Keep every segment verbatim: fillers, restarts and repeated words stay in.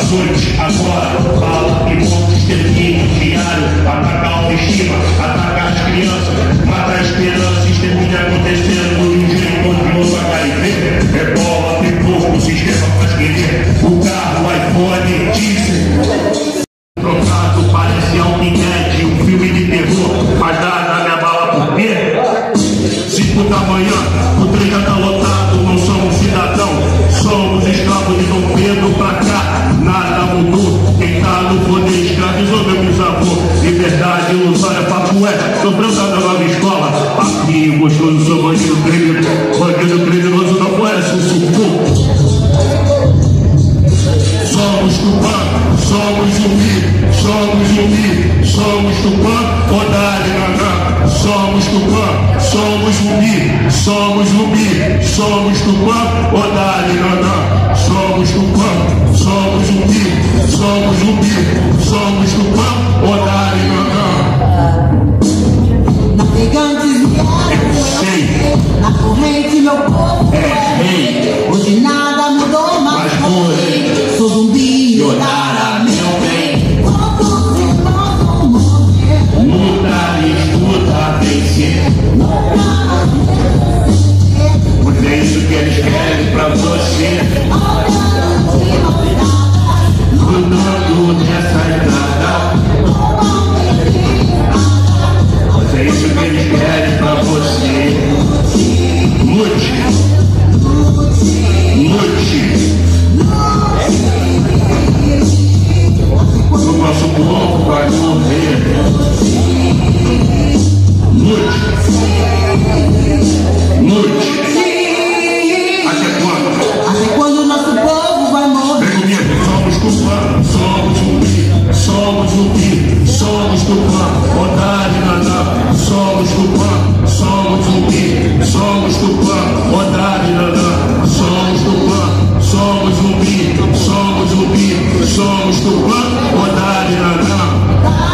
ações agora, fala e pontos termine diário, atacar a autoestima, atacar as crianças, matar a esperança, extermínio acontecendo no Rio de Janeiro, novo H I V, é bola, pipoco, o sistema faz querer, o carro, o iPhone, diesel, trocado, parece alquimete, um filme de terror, mas dá na minha bala por quê? Cinco da manhã, o trem já tá lotado, não somos cidadão, somos escravos de Dom Pedro pra cá, nada mudou, quem tá no poder escravizou meu bisavô, liberdade ilusória, papo é, sofreu da nova escola, aqui o gostoso sou bandido criminoso, bandido criminoso não conhece o sufoco. Somos Tupã, somos zumbi, somos zumbi, somos Tupã, Odari Nanã. Somos Tupã, somos zumbi, somos zumbi, somos Tupã, Odari Nanã. Somos Tupã, somos zumbi, somos zumbi, somos Tupã, Odari Nanã. Navegantes vieram, na corrente meu povo é rei. Hoje nada mudou, mas morri. Sou zumbi e Odara, meu bem. Quantos irmãos vão morrer? Luta, disputa, vencer. Mas é isso que eles querem pra você. Lutando nessa estrada. Mas é isso que eles querem pra você. Lute. Lute. O nosso povo vai morrer. Lute. Lute. Até quando? Até quando o nosso povo vai morrer? Vem comigo. Somos Tupã, somos zumbi, somos zumbi, somos Tupã, Odari Nanã. Somos Tupã, somos zumbi, somos Tupã, Odari Nanã. Somos Tupã, somos zumbi, somos zumbi, somos Tupã, Odari Nanã.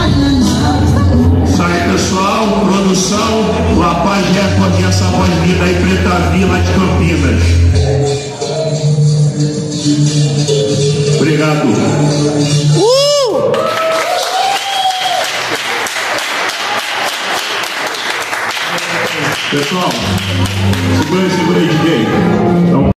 Sai pessoal, produção, La Paz Record, essa voz linda aí, Preta Vila de Campinas. Obrigado. Uh! Pessoal, segura, segura aí, D J. Então,